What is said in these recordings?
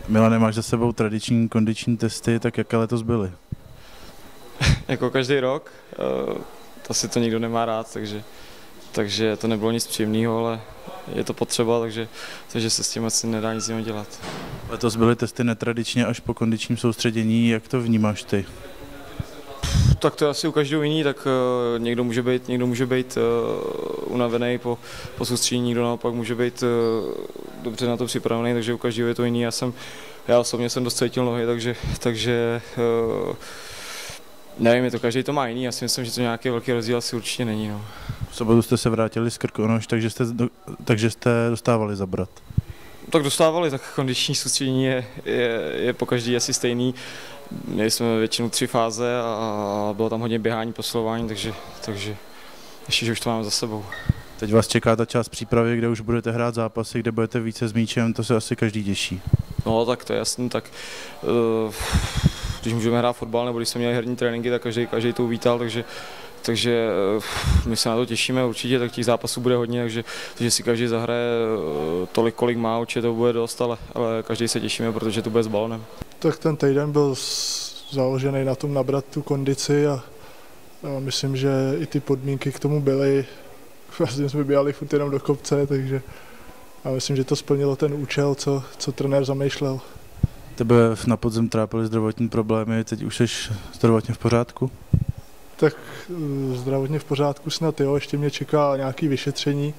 Milane, máš za sebou tradiční kondiční testy, tak jaké letos byly? Jako každý rok, asi to nikdo nemá rád, takže to nebylo nic příjemného, ale je to potřeba, takže se s tím asi nedá nic jiného dělat. Letos byly testy netradičně až po kondičním soustředění, jak to vnímáš ty? Tak to je asi u každého jiný, tak někdo může být unavený po soustředění, někdo naopak může být dobře na to připravený, takže u každého je to jiný. Já osobně jsem dost cítil nohy, takže nevím, každý to má jiný, já si myslím, že to nějaký velký rozdíl asi určitě není. No. V sobotu jste se vrátili z Krkonoš, takže jste dostávali zabrat. Tak dostávali, tak kondiční soustředění je po každý asi stejný. Měli jsme většinou 3 fáze a bylo tam hodně běhání, posilování, takže ještě, že už to máme za sebou. Teď vás čeká ta část přípravy, kde už budete hrát zápasy, kde budete více s míčem, to se asi každý těší. No tak to je jasný, tak když můžeme hrát fotbal nebo když jsme měli herní tréninky, tak každý to uvítal, takže my se na to těšíme určitě, tak těch zápasů bude hodně, takže si každý zahraje tolik, kolik má, určitě to bude dost, ale každý se těšíme, protože to bude s balonem. Tak ten týden byl založený na tom nabrat tu kondici a myslím, že i ty podmínky k tomu byly. Vlastně jsme běhali furt jenom do kopce, takže já myslím, že to splnilo ten účel, co trenér zamýšlel. Tebe na podzim trápily zdravotní problémy, teď už jsi zdravotně v pořádku? Tak zdravotně v pořádku snad jo, ještě mě čeká nějaké vyšetření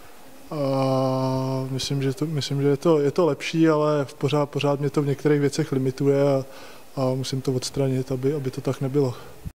a myslím, že je to lepší, ale pořád mě to v některých věcech limituje a musím to odstranit, aby to tak nebylo.